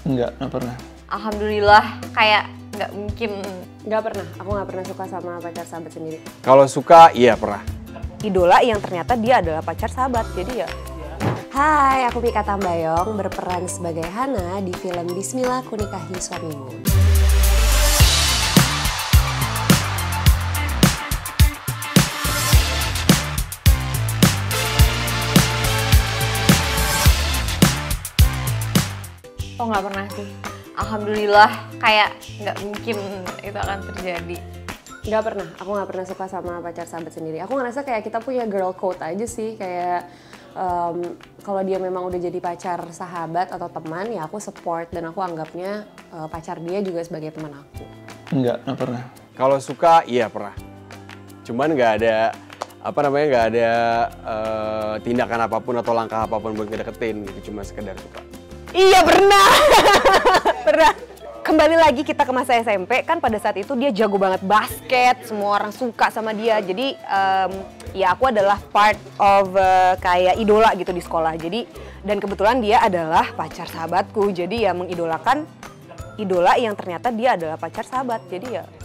Nggak pernah. Alhamdulillah, kayak nggak mungkin. Nggak pernah, aku nggak pernah suka sama pacar sahabat sendiri. Kalau suka, iya pernah. Idola yang ternyata dia adalah pacar sahabat, jadi ya. Hai, aku Mika Tambayong berperan sebagai Hana di film Bismillah Ku Nikahi Suamimu. Oh nggak pernah sih. Alhamdulillah, kayak nggak mungkin itu akan terjadi. Nggak pernah, aku nggak pernah suka sama pacar sahabat sendiri. Aku ngerasa kayak kita punya girl code aja sih, kayak kalau dia memang udah jadi pacar sahabat atau teman, ya aku support dan aku anggapnya pacar dia juga sebagai teman aku. Nggak pernah. Kalau suka, iya pernah. Cuman nggak ada nggak ada tindakan apapun atau langkah apapun buat ngedeketin gitu, cuma sekedar suka. Iya pernah. Pernah. Kembali lagi kita ke masa SMP, kan pada saat itu dia jago banget basket, semua orang suka sama dia. Jadi ya aku adalah part of kayak idola gitu di sekolah. Jadi dan kebetulan dia adalah pacar sahabatku. Jadi ya mengidolakan idola yang ternyata dia adalah pacar sahabat. Jadi ya